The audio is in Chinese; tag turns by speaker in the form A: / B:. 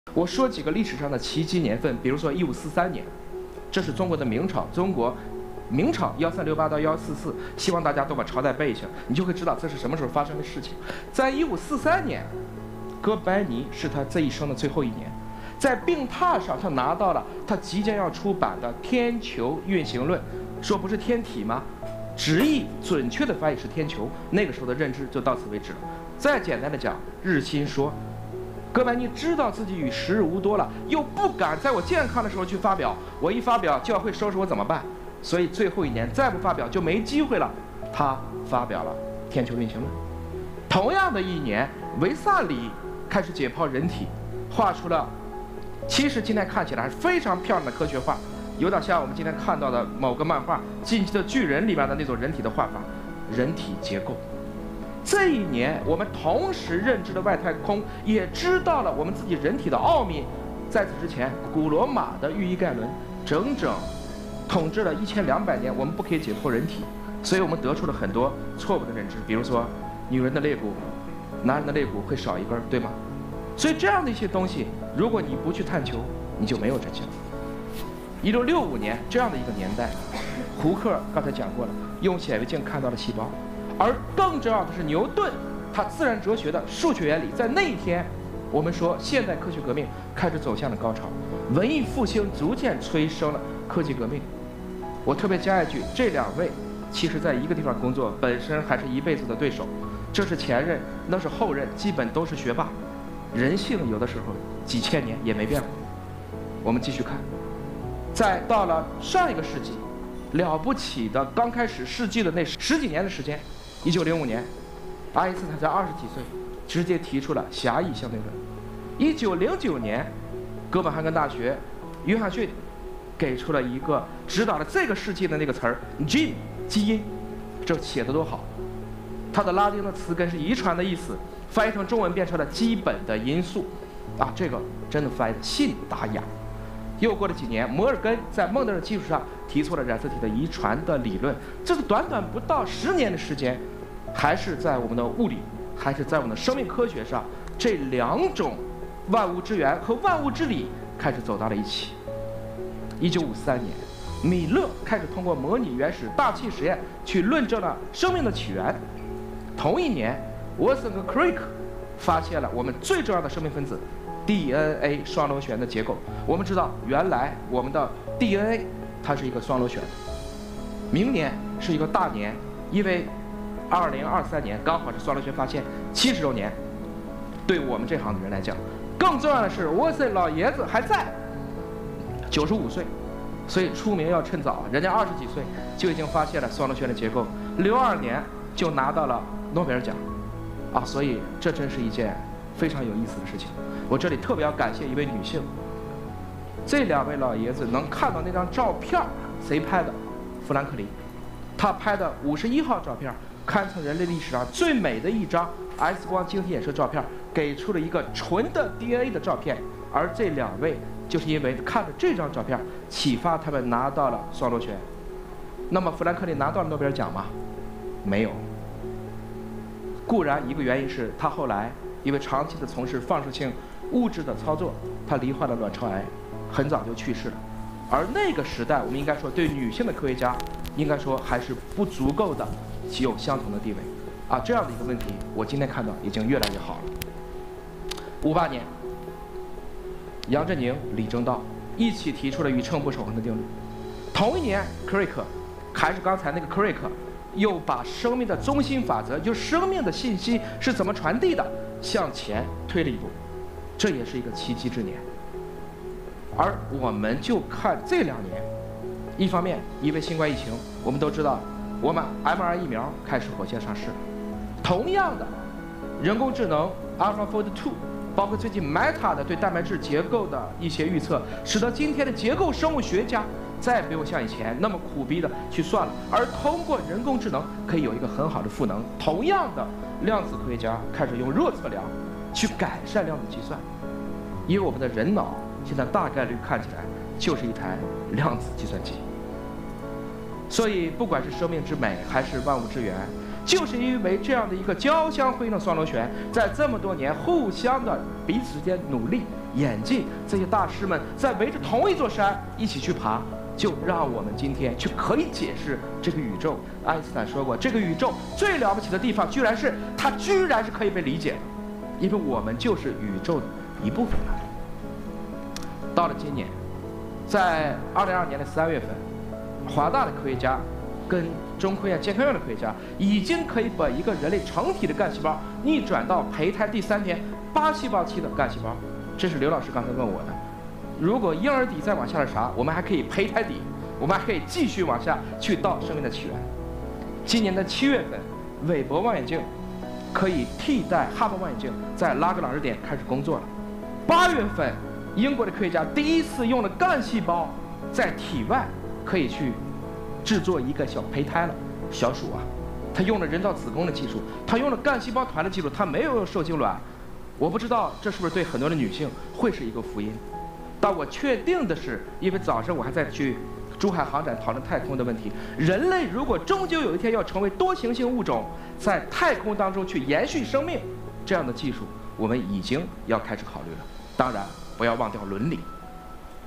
A: 我说几个历史上的奇迹年份，比如说1543年，这是中国的明朝，中国明朝1368到1444，希望大家都把朝代背一下，你就会知道这是什么时候发生的事情。在1543年，哥白尼是他这一生的最后一年，在病榻上，他拿到了他即将要出版的《天球运行论》，说不是天体吗？直译准确的翻译是天球。那个时候的认知就到此为止了。再简单的讲，日心说，哥白尼知道自己与时日无多了，又不敢在我健康的时候去发表，我一发表教会收拾我怎么办？所以最后一年再不发表就没机会了。他发表了《天球运行论》。同样的一年，维萨里开始解剖人体，画出了其实今天看起来是非常漂亮的科学画，有点像我们今天看到的某个漫画《进击的巨人》里面的那种人体的画法，人体结构。这一年，我们同时认知了外太空，也知道了我们自己人体的奥秘。在此之前，古罗马的御医盖伦整整统治了1200年，我们不可以解剖人体，所以我们得出了很多错误的认知，比如说女人的肋骨，男人的肋骨会少一根，对吗？所以这样的一些东西，如果你不去探求，你就没有真相。1665年这样的一个年代，胡克刚才讲过了，用显微镜看到了细胞。而更重要的是，牛顿他自然哲学的数学原理，在那一天，我们说现代科学革命开始走向了高潮，文艺复兴逐渐催生了科技革命。我特别加一句，这两位其实在一个地方工作，本身还是一辈子的对手，这是前任，那是后任，基本都是学霸。人性有的时候几千年也没变过。我们继续看，在到了上一个世纪，了不起的刚开始世纪的那十几年的时间，1905年，爱因斯坦才20几岁，直接提出了狭义相对论。1909年，哥本哈根大学约翰逊给出了一个指导了这个世纪的那个词儿 gene 基因，这写得多好！它的拉丁的词根是遗传的意思，翻译成中文变成了基本的因素，啊，这个真的翻译信达雅。又过了几年，摩尔根在孟德尔基础上提出了染色体的遗传的理论，这是短短不到10年的时间，还是在我们的物理，还是在我们的生命科学上，这两种万物之源和万物之理开始走到了一起。1953年，米勒开始通过模拟原始大气实验去论证了生命的起源。同一年，沃森和 Crick 发现了我们最重要的生命分子 DNA 双螺旋的结构。我们知道，原来我们的 DNA 它是一个双螺旋。明年是一个大年，因为2023年刚好是双螺旋发现70周年。对我们这行的人来讲，更重要的是，沃森老爷子还在，95岁，所以出名要趁早。人家20几岁就已经发现了双螺旋的结构，62年就拿到了诺贝尔奖，啊，所以这真是一件非常有意思的事情。我这里特别要感谢一位女性，这两位老爷子能看到那张照片，谁拍的？富兰克林，他拍的51号照片，堪称人类历史上最美的一张 X 光晶体衍射照片，给出了一个纯的 DNA 的照片。而这两位就是因为看了这张照片，启发他们拿到了双螺旋。那么富兰克林拿到了诺贝尔奖吗？没有。固然一个原因是他后来因为长期的从事放射性物质的操作，他罹患了卵巢癌，很早就去世了。而那个时代，我们应该说对女性的科学家，应该说还是不足够的具有相同的地位。啊，这样的一个问题，我今天看到已经越来越好了。58年，杨振宁、李政道一起提出了宇称不守恒的定律。同一年 ，Crick 还是刚才那个 Crick， 又把生命的中心法则，就是生命的信息是怎么传递的，向前推了一步。这也是一个奇迹之年。而我们就看这2年，一方面因为新冠疫情，我们都知道，我们 mRNA 疫苗开始火线上市。同样的，人工智能 AlphaFold 2，包括最近 Meta 的对蛋白质结构的一些预测，使得今天的结构生物学家再也不用像以前那么苦逼的去算了，而通过人工智能可以有一个很好的赋能。同样的，量子科学家开始用热测量去改善量子计算，因为我们的人脑现在大概率看起来就是一台量子计算机。所以不管是生命之美还是万物之源，就是因为这样的一个交相辉映的双螺旋，在这么多年互相的彼此之间努力， 眼镜，这些大师们在围着同一座山一起去爬，就让我们今天去可以解释这个宇宙。爱因斯坦说过，这个宇宙最了不起的地方，它居然是可以被理解的，因为我们就是宇宙的一部分了。到了今年，在2022年的3月份，华大的科学家跟中科院、健康院的科学家已经可以把一个人类成体的干细胞逆转到胚胎第3天8细胞期的干细胞。这是刘老师刚才问我的。如果婴儿底再往下是啥，我们还可以胚胎底，我们还可以继续往下去到生命的起源。今年的7月份，韦伯望远镜可以替代哈勃望远镜在拉格朗日点开始工作了。8月份，英国的科学家第一次用了干细胞在体外可以去制作一个小胚胎了。小鼠啊，它用了人造子宫的技术，它用了干细胞团的技术，它没有用受精卵。我不知道这是不是对很多的女性会是一个福音，但我确定的是，因为早上我还在去珠海航展讨论太空的问题，人类如果终究有一天要成为多行星物种，在太空当中去延续生命，这样的技术我们已经要开始考虑了。当然，不要忘掉伦理。